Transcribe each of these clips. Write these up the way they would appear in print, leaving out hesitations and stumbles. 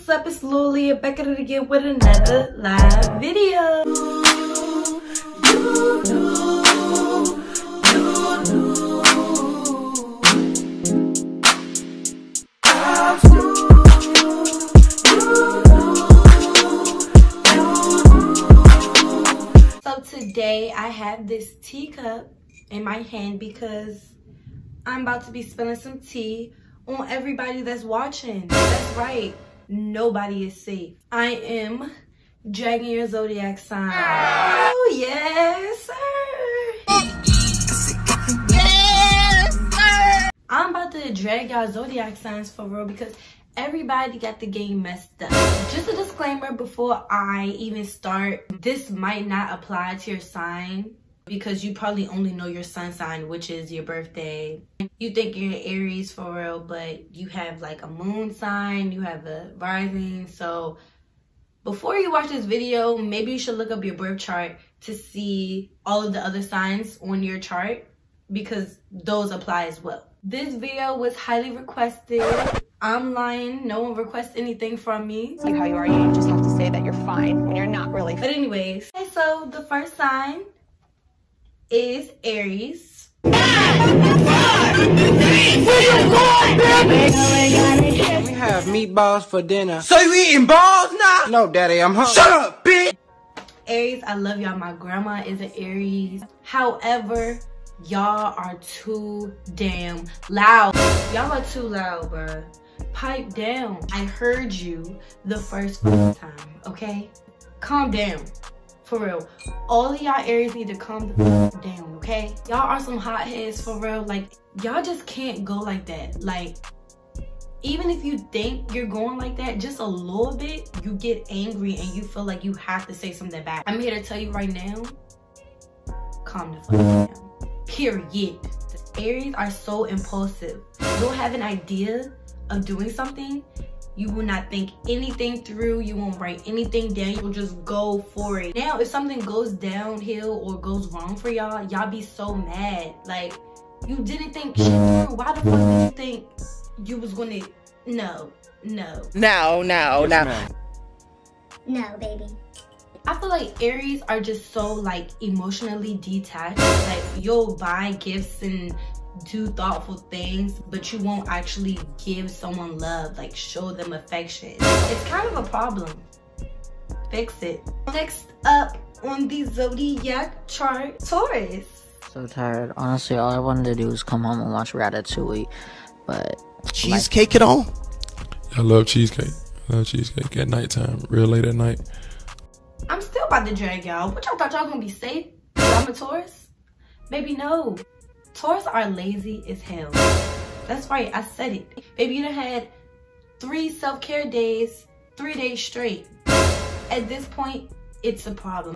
What's up? It's Lily back at it again with another live video. So today I have this teacup in my hand because I'm about to be spilling some tea on everybody that's watching. That's right, nobody is safe. I am dragging your zodiac sign. Oh yes, sir. Yes, sir. I'm about to drag y'all zodiac signs for real because everybody got the game messed up. Just a disclaimer before I even start, this might not apply to your sign because you probably only know your sun sign, which is your birthday. You think you're an Aries for real, but you have like a moon sign, you have a rising. So before you watch this video, maybe you should look up your birth chart to see all of the other signs on your chart because those apply as well. This video was highly requested. I'm lying, no one requests anything from me. See how you are, you just have to say that you're fine when you're not really. But anyways, okay, so the first sign is Aries. We have meatballs for dinner. So you eating balls now? No, daddy, I'm hungry. Shut up, bitch! Aries, I love y'all. My grandma is an Aries. However, y'all are too damn loud. Y'all are too loud, bruh. Pipe down. I heard you the first time, okay? Calm down. For real. All of y'all Aries need to calm the fuck down, okay? Y'all are some hotheads for real. Like, y'all just can't go like that. Like, even if you think you're going like that, just a little bit, you get angry and you feel like you have to say something back. I'm here to tell you right now, calm the fuck down. Period. Aries are so impulsive. You'll have an idea of doing something, you will not think anything through, you won't write anything down, you will just go for it. Now, if something goes downhill or goes wrong for y'all, y'all be so mad. Like, you didn't think shit through. Why the fuck did you think you was gonna, no, baby. I feel like Aries are just so like emotionally detached. Like, you'll buy gifts and do thoughtful things, but you won't actually give someone love, like show them affection. It's kind of a problem. Fix it. Next up on the zodiac chart, Taurus. So tired. Honestly, all I wanted to do was come home and watch Ratatouille, but cheesecake it on. I love cheesecake. I love cheesecake at nighttime, real late at night. I'm still about to drag y'all. What y'all thought y'all gonna be safe? I'm a Taurus? Baby, no. Taurus are lazy as hell. That's right, I said it. Baby, you done had 3 self-care days, 3 days straight. At this point, it's a problem.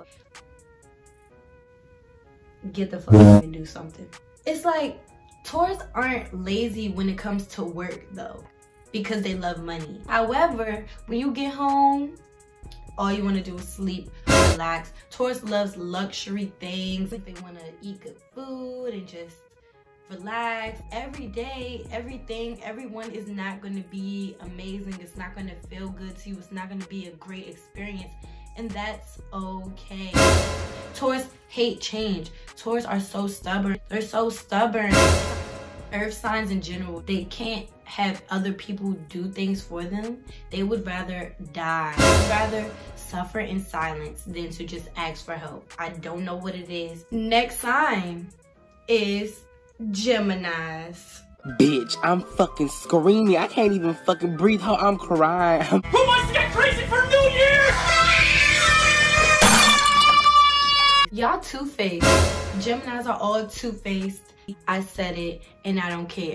Get the fuck up and do something. It's like, Taurus aren't lazy when it comes to work though, because they love money. However, when you get home, all you want to do is sleep, relax. Taurus loves luxury things. They want to eat good food and just relax. Every day, everything, everyone is not going to be amazing. It's not going to feel good to you. It's not going to be a great experience. And that's okay. Taurus hate change. Taurus are so stubborn. They're so stubborn. Earth signs in general, they can't have other people do things for them. They would rather die. They would rather suffer in silence than to just ask for help. I don't know what it is. Next sign is Geminis. Bitch, I'm fucking screaming. I can't even fucking breathe how I'm crying. Who wants to get crazy for New Year's? Y'all two-faced. Geminis are all two-faced. I said it and I don't care.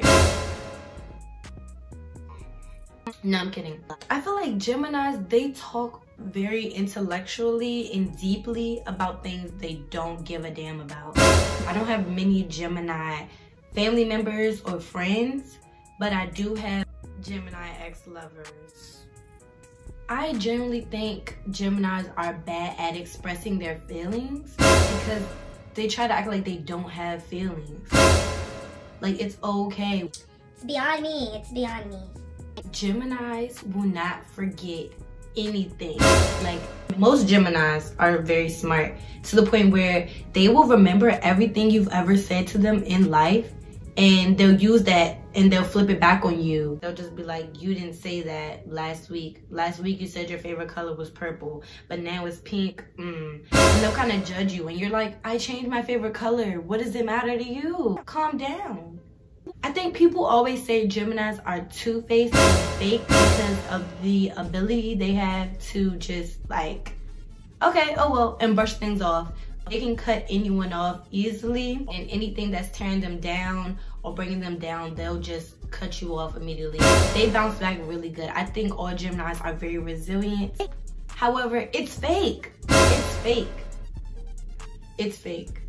No, I'm kidding. I feel like Geminis, they talk very intellectually and deeply about things they don't give a damn about. I don't have many Gemini family members or friends, but I do have Gemini ex-lovers. I generally think Geminis are bad at expressing their feelings because they try to act like they don't have feelings. Like, it's okay. It's beyond me. It's beyond me. Geminis will not forget anything. Like, most Geminis are very smart to the point where they will remember everything you've ever said to them in life, and they'll use that and they'll flip it back on you. They'll just be like, you didn't say that last week. Last week you said your favorite color was purple, but now it's pink. And they'll kind of judge you, and you're like, I changed my favorite color. What does it matter to you? Calm down. I think people always say Geminis are two-faced and fake because of the ability they have to just like, okay, oh well, and brush things off. They can cut anyone off easily, and anything that's tearing them down or bringing them down, they'll just cut you off immediately. They bounce back really good. I think all Geminis are very resilient. However, it's fake. It's fake. It's fake.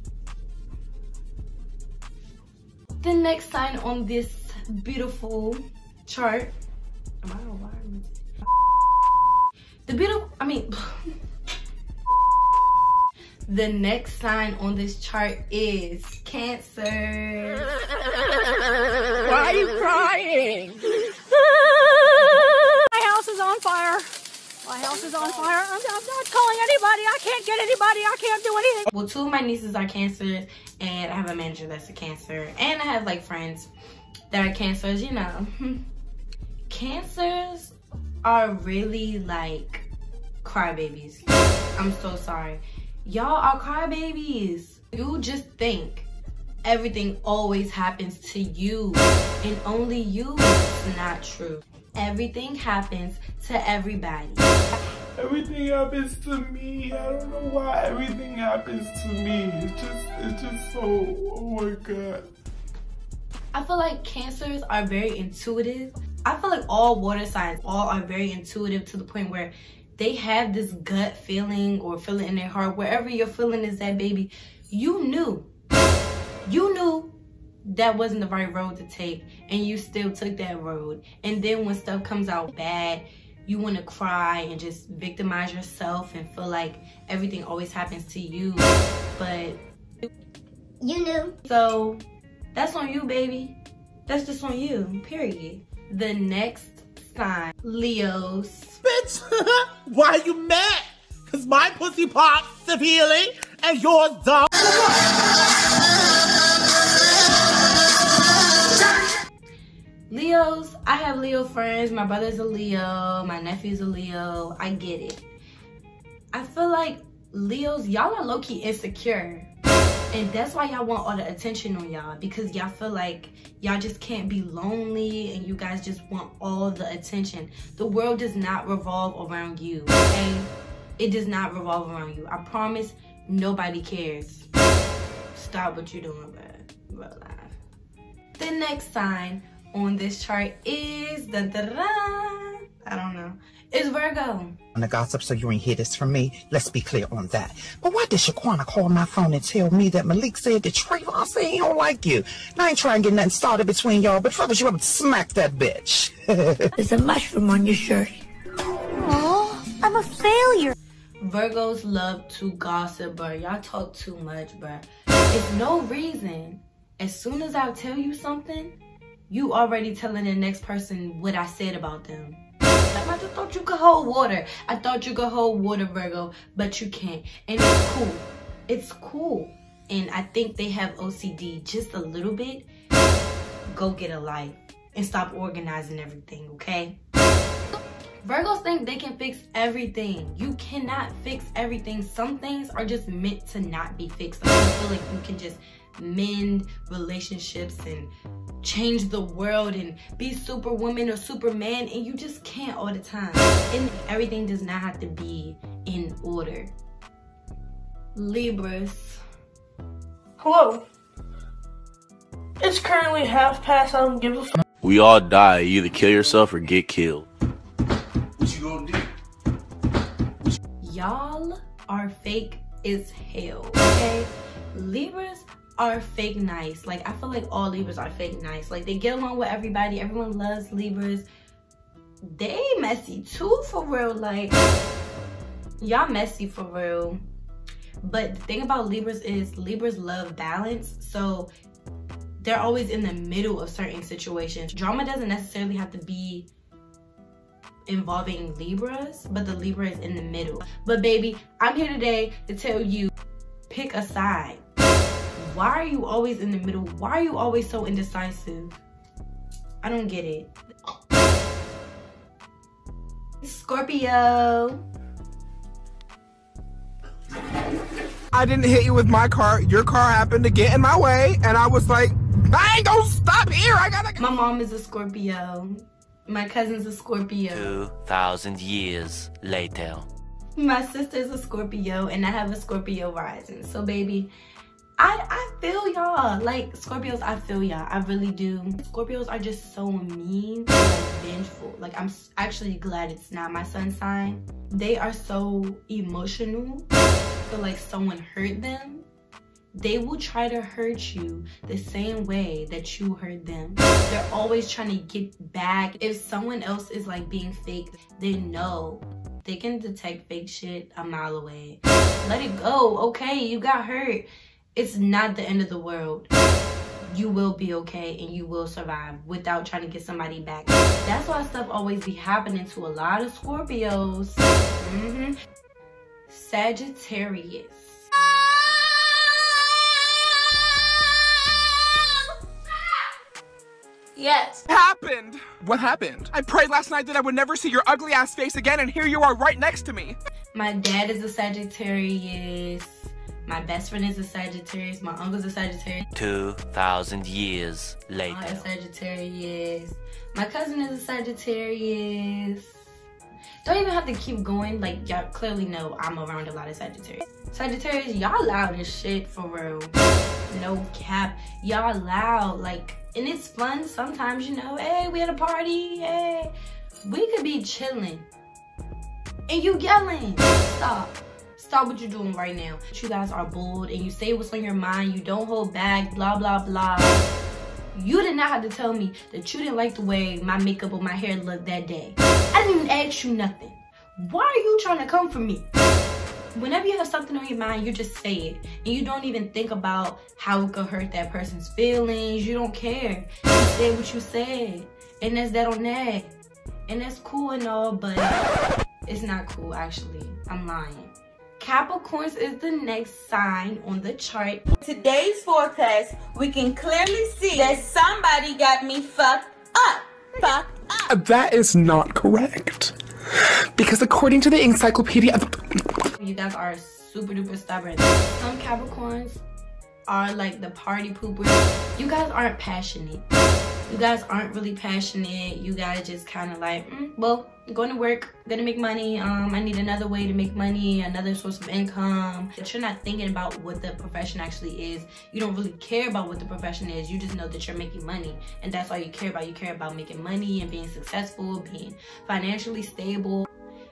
The next sign on this beautiful chart, the next sign on this chart is Cancer. Why are you crying? My house is on fire. My house is on fire. I'm not calling anybody. I can't get anybody. I can't do anything. Well, two of my nieces are Cancers, and I have a manager that's a Cancer, and I have like friends that are Cancers, you know. Cancers are really like crybabies. I'm so sorry. Y'all are crybabies. You just think everything always happens to you, and only you. It's not true. Everything happens to everybody. Everything happens to me. I don't know why everything happens to me. It's just so, oh my God. I feel like Cancers are very intuitive. I feel like all water signs are very intuitive to the point where they have this gut feeling or feeling in their heart. Wherever your feeling is at, baby, you knew that wasn't the right road to take, and you still took that road. And then when stuff comes out bad, you want to cry and just victimize yourself and feel like everything always happens to you, but you knew. So that's on you, baby. That's just on you, period. The next sign, Leos. Bitch, why are you mad? Cause my pussy pops severely and yours don't. Leos, I have Leo friends. My brother's a Leo, my nephew's a Leo. I get it. I feel like Leos, y'all are low-key insecure. And that's why y'all want all the attention on y'all, because y'all feel like y'all just can't be lonely and you guys just want all the attention. The world does not revolve around you, okay? It does not revolve around you. I promise nobody cares. Stop what you're doing, bro. Real life. The next sign on this chart is, I don't know. It's Virgo. On the gossip, so you ain't hear this from me. Let's be clear on that. But why did Shaquana call my phone and tell me that Malik said that Trayvon said he don't like you? And I ain't trying to get nothing started between y'all, but fellas, you ever smack that bitch? There's a mushroom on your shirt. Oh, I'm a failure. Virgos love to gossip, bro. Y'all talk too much, bro. It's no reason. As soon as I tell you something, you already telling the next person what I said about them. I just thought you could hold water. I thought you could hold water, Virgo, but you can't. And it's cool. It's cool. And I think they have OCD just a little bit. Go get a life and stop organizing everything, okay? Virgos think they can fix everything. You cannot fix everything. Some things are just meant to not be fixed. I don't feel like you can just mend relationships and change the world and be superwoman or superman, and you just can't all the time. And everything does not have to be in order. Libras. Hello. It's currently 1:30. I don't give a fuck. We all die. You either kill yourself or get killed. What you gonna do? Y'all are fake as hell, okay? Libras are fake nice. Like, I feel like all Libras are fake nice. Like, they get along with everybody. Everyone loves Libras. They messy too, for real. Like, y'all messy for real. But the thing about Libras is Libras love balance. So they're always in the middle of certain situations. Drama doesn't necessarily have to be involving Libras, but the Libra is in the middle. But baby, I'm here today to tell you, pick a side. Why are you always in the middle? Why are you always so indecisive? I don't get it. Scorpio. I didn't hit you with my car. Your car happened to get in my way, and I was like, I ain't gonna stop here. I gotta. My mom is a Scorpio. My cousin's a Scorpio. 2,000 years later. My sister's a Scorpio, and I have a Scorpio rising. So baby, I feel y'all. Like, Scorpios, I feel y'all. I really do. Scorpios are just so mean and like, vengeful. Like, I'm actually glad it's not my sun sign. They are so emotional. So like someone hurt them, they will try to hurt you the same way that you hurt them. They're always trying to get back. If someone else is like being fake, they know they can detect fake shit a mile away. Let it go, okay? You got hurt. It's not the end of the world. You will be okay and you will survive without trying to get somebody back. That's why stuff always be happening to a lot of Scorpios. Sagittarius. Yes. Happened? What happened? I prayed last night that I would never see your ugly ass face again, and here you are right next to me. My dad is a Sagittarius. My best friend is a Sagittarius. My uncle's a Sagittarius. 2,000 years later. I'm a Sagittarius. My cousin is a Sagittarius. Don't even have to keep going. Like, y'all clearly know I'm around a lot of Sagittarius. Sagittarius, y'all loud as shit, for real. No cap. Y'all loud. Like, and it's fun sometimes, you know. Hey, we at a party. Hey. We could be chilling. And you yelling. Stop. Stop what you're doing right now. You guys are bold and you say what's on your mind. You don't hold back. Blah, blah, blah. You did not have to tell me that you didn't like the way my makeup or my hair looked that day. I didn't even ask you nothing. Why are you trying to come for me? Whenever you have something on your mind, you just say it. And you don't even think about how it could hurt that person's feelings. You don't care. You said what you said. And that's that on that. And that's cool and all, but it's not cool, actually. I'm lying. Capricorns is the next sign on the chart. Today's forecast, we can clearly see that somebody got me fucked up. Fucked up. That is not correct. Because according to the encyclopedia... You guys are super duper stubborn. Some Capricorns are like the party poopers. You guys aren't passionate. You guys aren't really passionate. You guys just kind of like, well, going to work, gonna make money. I need another way to make money, another source of income. But you're not thinking about what the profession actually is. You don't really care about what the profession is. You just know that you're making money, and that's all you care about. You care about making money and being successful, being financially stable.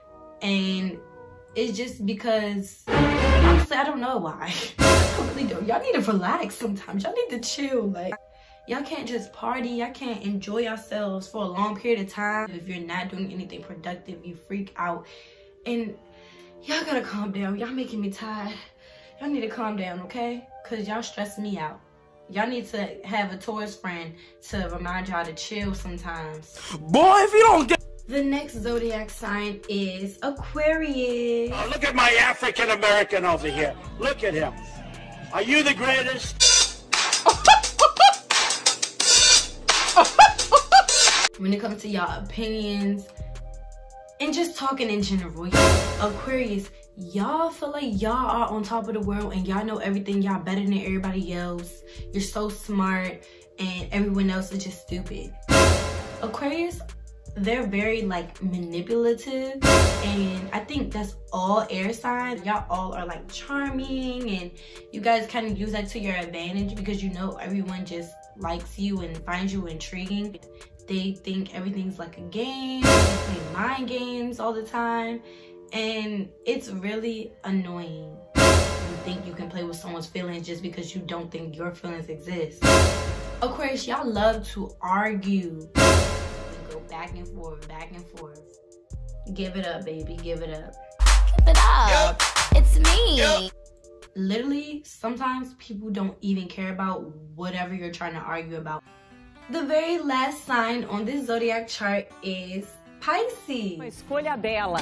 And it's just because, honestly, I don't know why. I really don't. Y'all need to relax sometimes. Y'all need to chill. Like, y'all can't just party. Y'all can't enjoy yourselves for a long period of time. If you're not doing anything productive, you freak out. And y'all gotta calm down. Y'all making me tired. Y'all need to calm down, okay? Because y'all stress me out. Y'all need to have a Taurus friend to remind y'all to chill sometimes. Boy, if you don't get... The next zodiac sign is Aquarius. Oh, look at my African American over here. Look at him. Are you the greatest? When it comes to y'all opinions and just talking in general, Aquarius, y'all feel like y'all are on top of the world and y'all know everything. Y'all better than everybody else. You're so smart and everyone else is just stupid. Aquarius, they're very like manipulative, and I think that's all air signs. Y'all all are like charming, and you guys kind of use that to your advantage because you know everyone just likes you and finds you intriguing. They think everything's like a game. They play mind games all the time, and it's really annoying. You think you can play with someone's feelings just because you don't think your feelings exist. Aquarius, y'all love to argue. Go back and forth, back and forth. Give it up, baby, give it up. Give it up. It's me. literally, sometimes people don't even care about whatever you're trying to argue about. The very last sign on this zodiac chart is Pisces. Uma escolha bela.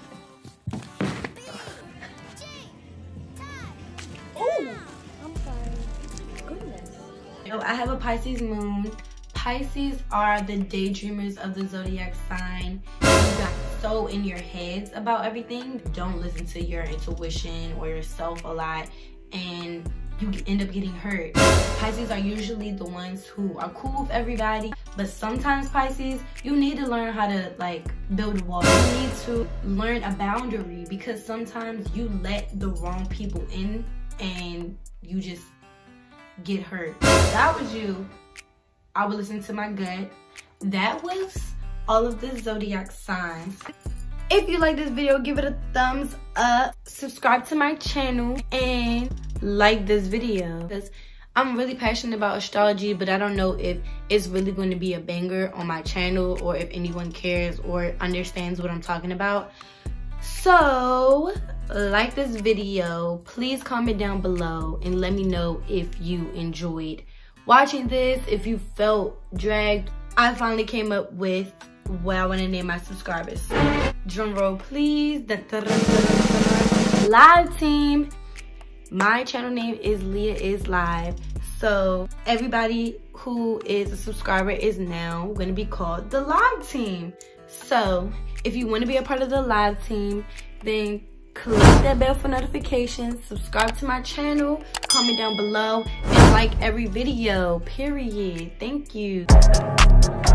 Oh, I'm sorry. Goodness. I have a Pisces moon. Pisces are the daydreamers of the zodiac sign. You got so in your heads about everything. Don't listen to your intuition or yourself a lot, and you end up getting hurt. Pisces are usually the ones who are cool with everybody, but sometimes Pisces, you need to learn how to like build a wall. You need to learn a boundary, because sometimes you let the wrong people in and you just get hurt. If that was you, I would listen to my gut. That was all of the zodiac signs. If you like this video, give it a thumbs up, subscribe to my channel, and like this video, because I'm really passionate about astrology, but I don't know if it's really going to be a banger on my channel or if anyone cares or understands what I'm talking about. So like this video, please comment down below and let me know if you enjoyed watching this, if you felt dragged. I finally came up with what I want to name my subscribers. Drum roll please. Live team. My channel name is Leah is Live. So everybody who is a subscriber is now going to be called the Live team. So if you want to be a part of the Live team, then click that bell for notifications, subscribe to my channel, comment down below, and like every video, period. Thank you.